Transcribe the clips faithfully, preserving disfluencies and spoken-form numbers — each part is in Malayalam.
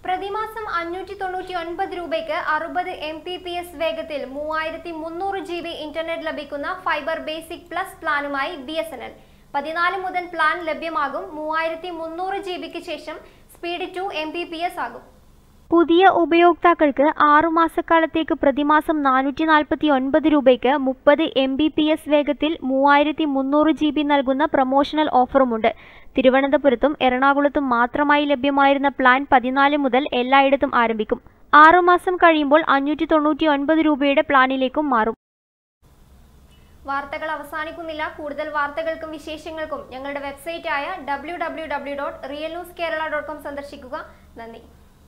പ്രതിമാസം അഞ്ഞൂറ്റി തൊണ്ണൂറ്റി ഒൻപത് രൂപയ്ക്ക് അറുപത് എം പി പി എസ് വേഗത്തിൽ മൂവായിരത്തി മുന്നൂറ് ജി ബി ഇന്റർനെറ്റ് ലഭിക്കുന്ന ഫൈബർ ബേസിക് പ്ലസ് പ്ലാനുമായി ബി എസ് എൻ എൽ പതിനാല് മുതൽ പ്ലാൻ ലഭ്യമാകും. മൂവായിരത്തി മുന്നൂറ് ജി ബിക്ക് ശേഷം speed two M P P S ആകും. പുതിയ ഉപയോക്താക്കൾക്ക് ആറുമാസക്കാലത്തേക്ക് പ്രതിമാസം നാനൂറ്റി നാൽപ്പത്തി ഒൻപത് രൂപയ്ക്ക് മുപ്പത് എം ബി പി എസ് വേഗത്തിൽ മൂവായിരത്തി മുന്നൂറ് ജി ബി നൽകുന്ന പ്രൊമോഷണൽ ഓഫറുമുണ്ട്. തിരുവനന്തപുരത്തും എറണാകുളത്തും മാത്രമായി ലഭ്യമായിരുന്ന പ്ലാൻ പതിനാല് മുതൽ എല്ലായിടത്തും ആരംഭിക്കും. ആറുമാസം കഴിയുമ്പോൾ അഞ്ഞൂറ്റി തൊണ്ണൂറ്റി ഒൻപത് രൂപയുടെ പ്ലാനിലേക്കും മാറും. വാർത്തകൾ അവസാനിക്കുന്നില്ല. കൂടുതൽ വാർത്തകൾക്കും വിശേഷങ്ങൾക്കും ഞങ്ങളുടെ വെബ്സൈറ്റായ W W W dot real news Kerala dot com സന്ദർശിക്കുക. നന്ദി.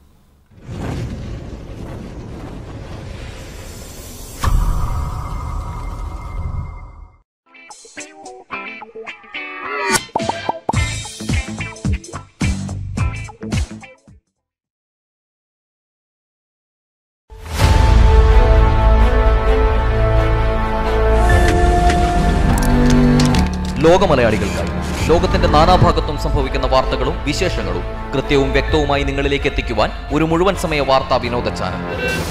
ലോകമലയാളികൾക്കായി ലോകത്തിന്റെ നാനാഭാഗത്തും സംഭവിക്കുന്ന വാർത്തകളും വിശേഷങ്ങളും കൃത്യവും വ്യക്തവുമായി നിങ്ങളിലേക്ക് എത്തിക്കുവാൻ ഒരു മുഴുവൻ സമയ വാർത്താ വിനോദ ചാനൽ.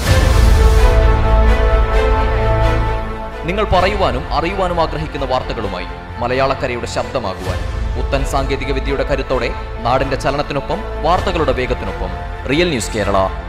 നിങ്ങൾ പറയുവാനും അറിയുവാനും ആഗ്രഹിക്കുന്ന വാർത്തകളുമായി മലയാളക്കരയുടെ ശബ്ദമാകുവാൻ പുത്തൻ സാങ്കേതിക വിദ്യയുടെ കരുത്തോടെ നാടിന്റെ ചലനത്തിനൊപ്പം വാർത്തകളുടെ വേഗത്തിനൊപ്പം റിയൽ ന്യൂസ് കേരള.